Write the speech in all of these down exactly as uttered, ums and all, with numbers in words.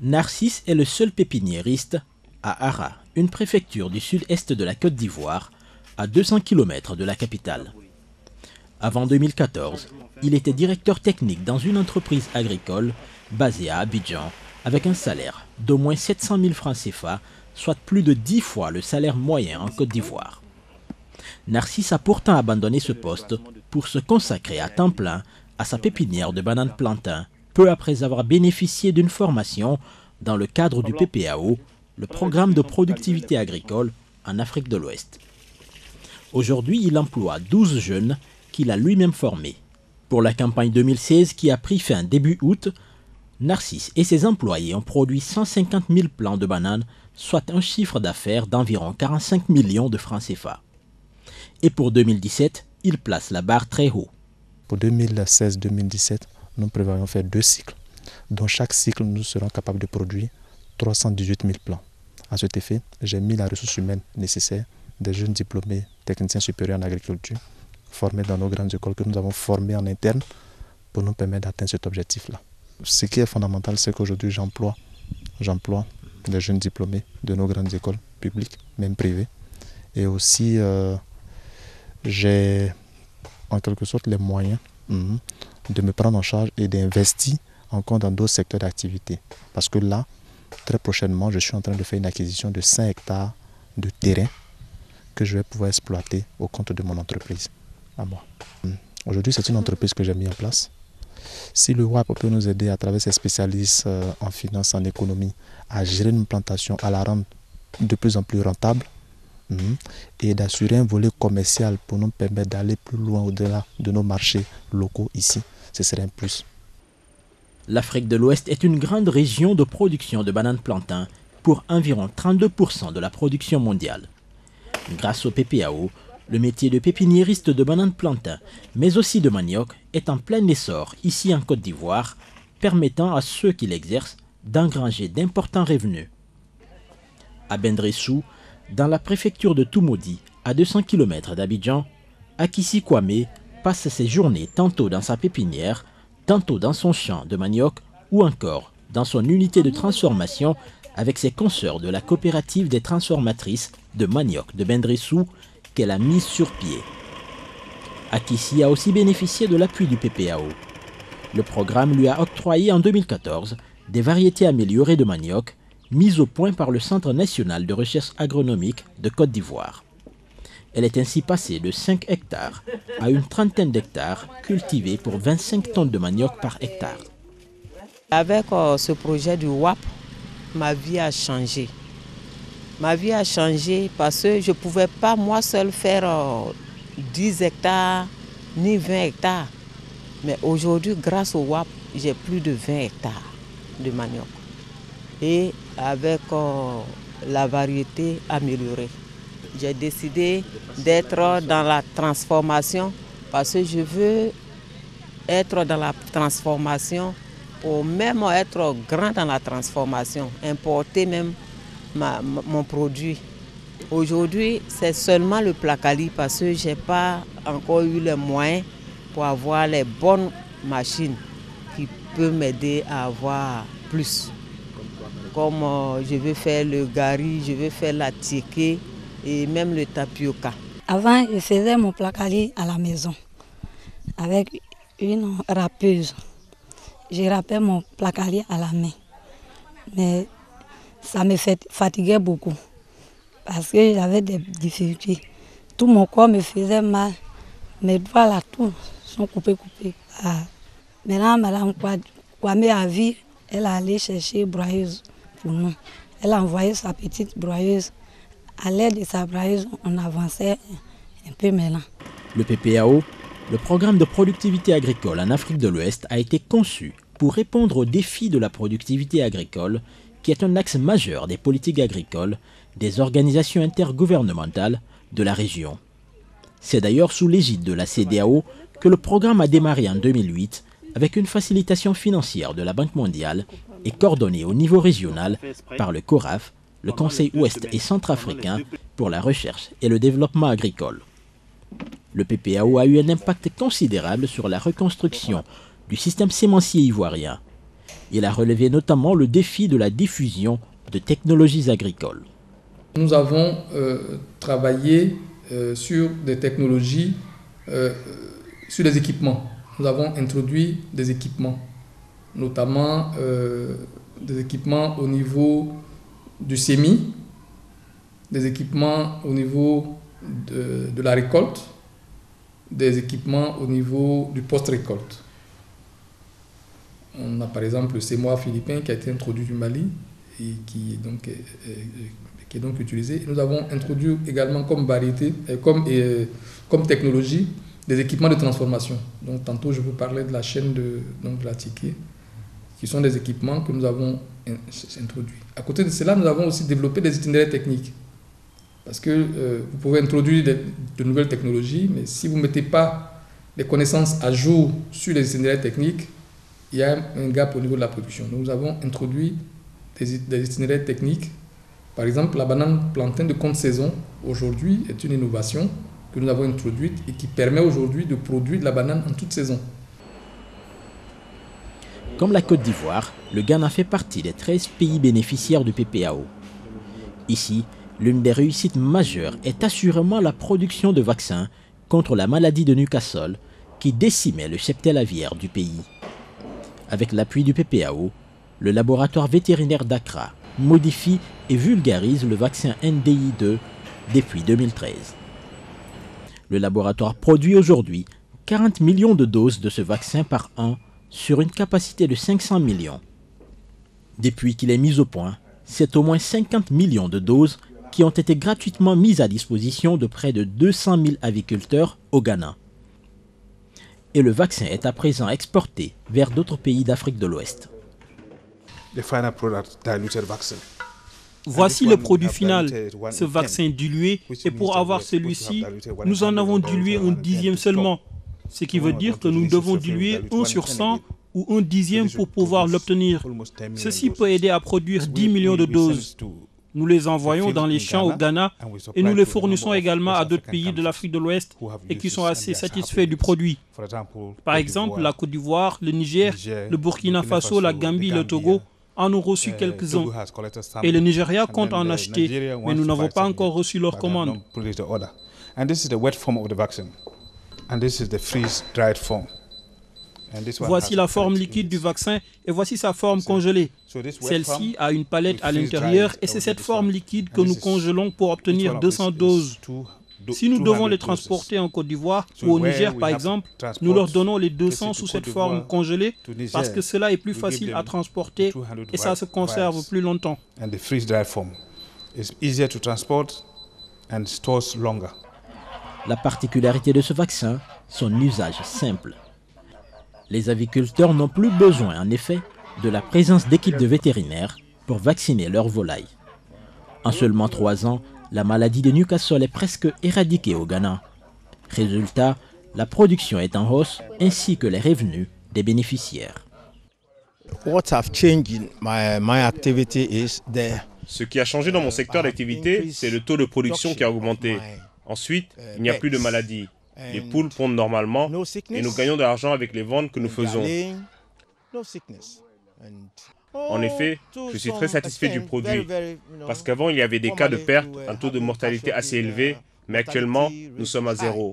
Narcisse est le seul pépiniériste à Ara, une préfecture du sud-est de la Côte d'Ivoire, à deux cents kilomètres de la capitale. Avant deux mille quatorze, il était directeur technique dans une entreprise agricole basée à Abidjan, avec un salaire d'au moins sept cent mille francs C F A, soit plus de dix fois le salaire moyen en Côte d'Ivoire. Narcisse a pourtant abandonné ce poste pour se consacrer à temps plein à sa pépinière de bananes plantain, peu après avoir bénéficié d'une formation dans le cadre du P P A O, le programme de productivité agricole en Afrique de l'Ouest. Aujourd'hui, il emploie douze jeunes qu'il a lui-même formés. Pour la campagne deux mille seize qui a pris fin début août, Narcisse et ses employés ont produit cent cinquante mille plants de bananes, soit un chiffre d'affaires d'environ quarante-cinq millions de francs C F A. Et pour deux mille dix-sept, il place la barre très haut. Pour deux mille seize deux mille dix-sept, nous prévoyons faire deux cycles. Dans chaque cycle, nous serons capables de produire trois cent dix-huit mille plants. À cet effet, j'ai mis la ressource humaine nécessaire des jeunes diplômés techniciens supérieurs en agriculture, formés dans nos grandes écoles que nous avons formés en interne pour nous permettre d'atteindre cet objectif-là. Ce qui est fondamental, c'est qu'aujourd'hui, j'emploie, j'emploie des jeunes diplômés de nos grandes écoles publiques, même privées. Et aussi, euh, j'ai en quelque sorte les moyens mm, de me prendre en charge et d'investir encore dans d'autres secteurs d'activité. Parce que là, très prochainement, je suis en train de faire une acquisition de cinq hectares de terrain que je vais pouvoir exploiter au compte de mon entreprise, à moi. Mm. Aujourd'hui, c'est une entreprise que j'ai mis en place. Si le W A P peut nous aider à travers ses spécialistes euh, en finance, en économie, à gérer une plantation, à la rendre de plus en plus rentable, mm, et d'assurer un volet commercial pour nous permettre d'aller plus loin au-delà de nos marchés locaux ici, ce serait un plus. L'Afrique de l'Ouest est une grande région de production de bananes plantain pour environ trente-deux pour cent de la production mondiale. Grâce au P P A O, le métier de pépiniériste de bananes plantain, mais aussi de manioc, est en plein essor ici en Côte d'Ivoire, permettant à ceux qui l'exercent d'engranger d'importants revenus. À Bendressou, dans la préfecture de Toumoudi, à deux cents kilomètres d'Abidjan, Akissi Kwame passe ses journées tantôt dans sa pépinière, tantôt dans son champ de manioc ou encore dans son unité de transformation avec ses consoeurs de la coopérative des transformatrices de manioc de Bendressou qu'elle a mise sur pied. Akissi a aussi bénéficié de l'appui du P P A O. Le programme lui a octroyé en deux mille quatorze des variétés améliorées de manioc mises au point par le Centre national de recherche agronomique de Côte d'Ivoire. Elle est ainsi passée de cinq hectares à une trentaine d'hectares cultivés pour vingt-cinq tonnes de manioc par hectare. Avec euh, ce projet du W A P, ma vie a changé. Ma vie a changé parce que je ne pouvais pas moi seule faire euh, dix hectares ni vingt hectares. Mais aujourd'hui, grâce au W A P, j'ai plus de vingt hectares de manioc. Et avec euh, la variété améliorée. J'ai décidé d'être dans la transformation parce que je veux être dans la transformation pour même être grand dans la transformation, importer même ma, mon produit. Aujourd'hui, c'est seulement le Placali parce que je n'ai pas encore eu les moyens pour avoir les bonnes machines qui peuvent m'aider à avoir plus. Comme euh, je veux faire le gari, je veux faire la tieke et même le tapioca. Avant, je faisais mon placali à la maison avec une râpeuse. Je râpais mon placali à la main. Mais ça me fatiguait beaucoup parce que j'avais des difficultés. Tout mon corps me faisait mal. Mes doigts là, tout sont coupés, coupés. Ah. Maintenant, Madame Kwame a vu, elle a allé chercher broyeuse pour nous. Elle a envoyé sa petite broyeuse. À l'aide de sa broyeuse, on avançait un peu maintenant. Le P P A O, le programme de productivité agricole en Afrique de l'Ouest, a été conçu pour répondre aux défis de la productivité agricole, qui est un axe majeur des politiques agricoles, des organisations intergouvernementales de la région. C'est d'ailleurs sous l'égide de la C E D A O que le programme a démarré en deux mille huit avec une facilitation financière de la Banque mondiale et coordonné au niveau régional par le CORAF, le Conseil ouest et centrafricain pour la recherche et le développement agricole. Le P P A O a eu un impact considérable sur la reconstruction du système sémencier ivoirien. Il a relevé notamment le défi de la diffusion de technologies agricoles. Nous avons euh, travaillé euh, sur des technologies, euh, sur des équipements. Nous avons introduit des équipements, notamment euh, des équipements au niveau du semis, des équipements au niveau de, de la récolte, des équipements au niveau du post-récolte. On a par exemple le sémoir philippin qui a été introduit du Mali et qui est donc, est, est, qui est donc utilisé. Nous avons introduit également comme variété, comme, et, comme technologie, des équipements de transformation. Donc tantôt je vous parlais de la chaîne de, donc de la ticket, qui sont des équipements que nous avons introduits. À côté de cela, nous avons aussi développé des itinéraires techniques. Parce que euh, vous pouvez introduire de, de nouvelles technologies, mais si vous ne mettez pas les connaissances à jour sur les itinéraires techniques, il y a un gap au niveau de la production. Donc, nous avons introduit des, des itinéraires techniques. Par exemple, la banane plantain de contre-saison, aujourd'hui, est une innovation que nous avons introduite et qui permet aujourd'hui de produire de la banane en toute saison. Comme la Côte d'Ivoire, le Ghana fait partie des treize pays bénéficiaires du P P A O. Ici, l'une des réussites majeures est assurément la production de vaccins contre la maladie de Newcastle qui décimait le cheptel aviaire du pays. Avec l'appui du P P A O, le laboratoire vétérinaire d'Accra modifie et vulgarise le vaccin N D I deux depuis deux mille treize. Le laboratoire produit aujourd'hui quarante millions de doses de ce vaccin par an sur une capacité de cinq cents millions. Depuis qu'il est mis au point, c'est au moins cinquante millions de doses qui ont été gratuitement mises à disposition de près de deux cent mille aviculteurs au Ghana. Et le vaccin est à présent exporté vers d'autres pays d'Afrique de l'Ouest. Voici le produit final, ce vaccin dilué, et pour avoir celui-ci, nous en avons dilué un dixième seulement, ce qui veut dire que nous devons diluer un sur cent ou un dixième pour pouvoir l'obtenir. Ceci peut aider à produire dix millions de doses. Nous les envoyons dans les champs au Ghana et nous les fournissons également à d'autres pays de l'Afrique de l'Ouest et qui sont assez satisfaits du produit. Par exemple, la Côte d'Ivoire, le Niger, le Burkina Faso, la Gambie et le Togo en ont reçu quelques-uns. Et le Nigeria compte en acheter, mais nous n'avons pas encore reçu leur commande. Voici la forme liquide du vaccin et voici sa forme congelée. Celle-ci a une palette à l'intérieur et c'est cette forme liquide que nous congelons pour obtenir deux cents doses. Si nous devons les transporter en Côte d'Ivoire ou au Niger par exemple, nous leur donnons les deux cents sous cette forme congelée parce que cela est plus facile à transporter et ça se conserve plus longtemps. La particularité de ce vaccin, son usage simple. Les aviculteurs n'ont plus besoin, en effet, de la présence d'équipes de vétérinaires pour vacciner leurs volailles. En seulement trois ans, la maladie de Newcastle est presque éradiquée au Ghana. Résultat, la production est en hausse ainsi que les revenus des bénéficiaires. Ce qui a changé dans mon secteur d'activité, c'est le taux de production qui a augmenté. Ensuite, il n'y a plus de maladies. Les poules pondent normalement et nous gagnons de l'argent avec les ventes que nous faisons. En effet, je suis très satisfait du produit parce qu'avant il y avait des cas de perte, un taux de mortalité assez élevé, mais actuellement nous sommes à zéro.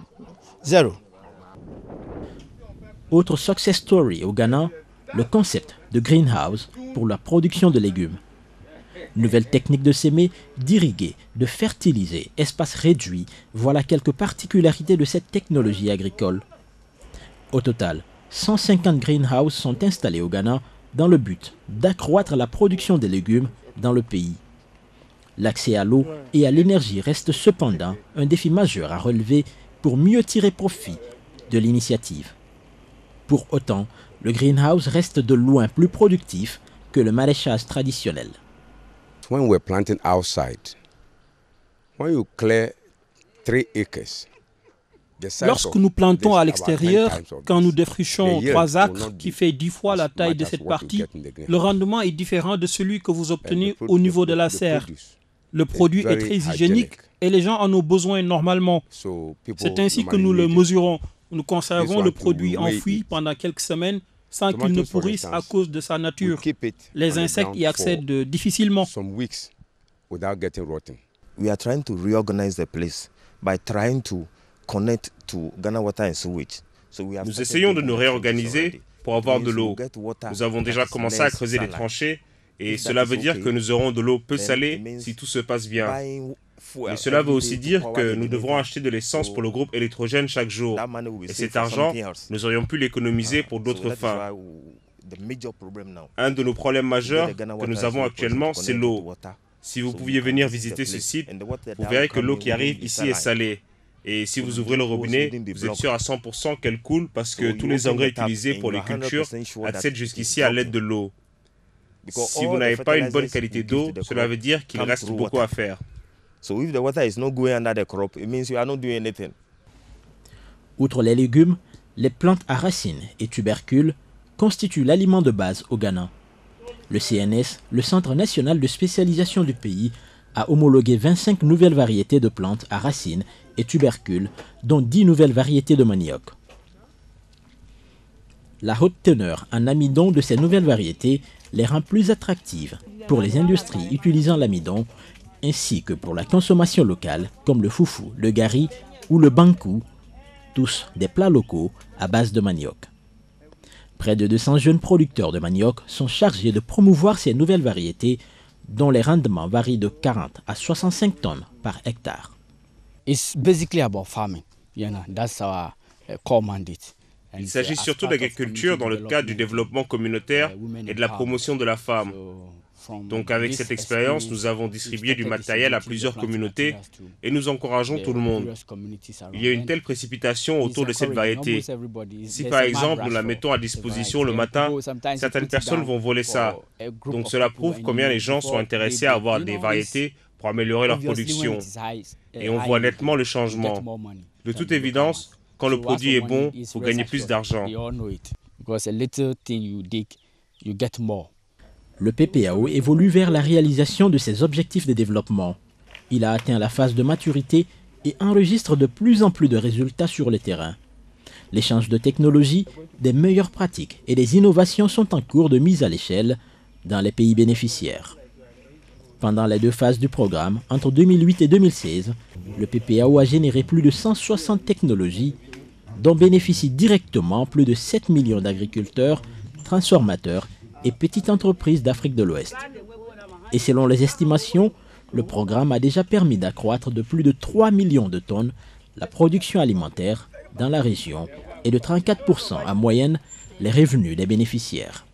Autre success story au Ghana, le concept de greenhouse pour la production de légumes. Nouvelle technique de s'aimer, d'irriguer, de fertiliser, espace réduit, voilà quelques particularités de cette technologie agricole. Au total, cent cinquante greenhouses sont installés au Ghana dans le but d'accroître la production des légumes dans le pays. L'accès à l'eau et à l'énergie reste cependant un défi majeur à relever pour mieux tirer profit de l'initiative. Pour autant, le greenhouse reste de loin plus productif que le maraîchage traditionnel. When we're planting outside, when you clear three acres, lorsque nous plantons à l'extérieur, quand nous défrichons trois acres qui fait dix fois la taille de cette partie, le rendement est différent de celui que vous obtenez au niveau de la serre. Le produit est très hygiénique et les gens en ont besoin normalement. C'est ainsi que nous le mesurons. Nous conservons le produit enfoui pendant quelques semaines sans qu'il ne pourrisse à cause de sa nature. Les insectes y accèdent difficilement. We are trying to reorganize the place by trying to connect to Ghana Water and Sewage. So we have Nous essayons de nous réorganiser pour avoir de l'eau. Nous avons déjà commencé à creuser des tranchées et cela veut dire que nous aurons de l'eau peu salée si tout se passe bien. Mais cela veut aussi dire que nous devrons acheter de l'essence pour le groupe électrogène chaque jour. Et cet argent, nous aurions pu l'économiser pour d'autres fins. Un de nos problèmes majeurs que nous avons actuellement, c'est l'eau. Si vous pouviez venir visiter ce site, vous verrez que l'eau qui arrive ici est salée. Et si vous ouvrez le robinet, vous êtes sûr à cent pour cent qu'elle coule parce que tous les engrais utilisés pour les cultures accèdent jusqu'ici à l'aide de l'eau. Si vous n'avez pas une bonne qualité d'eau, cela veut dire qu'il reste beaucoup à faire. Outre les légumes, les plantes à racines et tubercules constituent l'aliment de base au Ghana. Le C N S, le Centre national de spécialisation du pays, a homologué vingt-cinq nouvelles variétés de plantes à racines et tubercules, dont dix nouvelles variétés de manioc. La haute teneur en amidon de ces nouvelles variétés les rend plus attractives pour les industries utilisant l'amidon, ainsi que pour la consommation locale, comme le foufou, le gari ou le bankou, tous des plats locaux à base de manioc. Près de deux cents jeunes producteurs de manioc sont chargés de promouvoir ces nouvelles variétés dont les rendements varient de quarante à soixante-cinq tonnes par hectare. Il s'agit surtout d'agriculture dans le cadre du développement communautaire et de la promotion de la femme. Donc avec cette expérience, nous avons distribué du matériel à plusieurs communautés et nous encourageons tout le monde. Il y a une telle précipitation autour de cette variété. Si par exemple nous la mettons à disposition le matin, certaines personnes vont voler ça. Donc cela prouve combien les gens sont intéressés à avoir des variétés pour améliorer leur production. Et on voit nettement le changement. De toute évidence, quand le produit est bon, vous gagnez plus d'argent. Le P P A O évolue vers la réalisation de ses objectifs de développement. Il a atteint la phase de maturité et enregistre de plus en plus de résultats sur le terrain. L'échange de technologies, des meilleures pratiques et des innovations sont en cours de mise à l'échelle dans les pays bénéficiaires. Pendant les deux phases du programme, entre deux mille huit et deux mille seize, le P P A O a généré plus de cent soixante technologies dont bénéficient directement plus de sept millions d'agriculteurs, transformateurs et petites entreprises d'Afrique de l'Ouest. Et selon les estimations, le programme a déjà permis d'accroître de plus de trois millions de tonnes la production alimentaire dans la région et de trente-quatre pour cent en moyenne les revenus des bénéficiaires.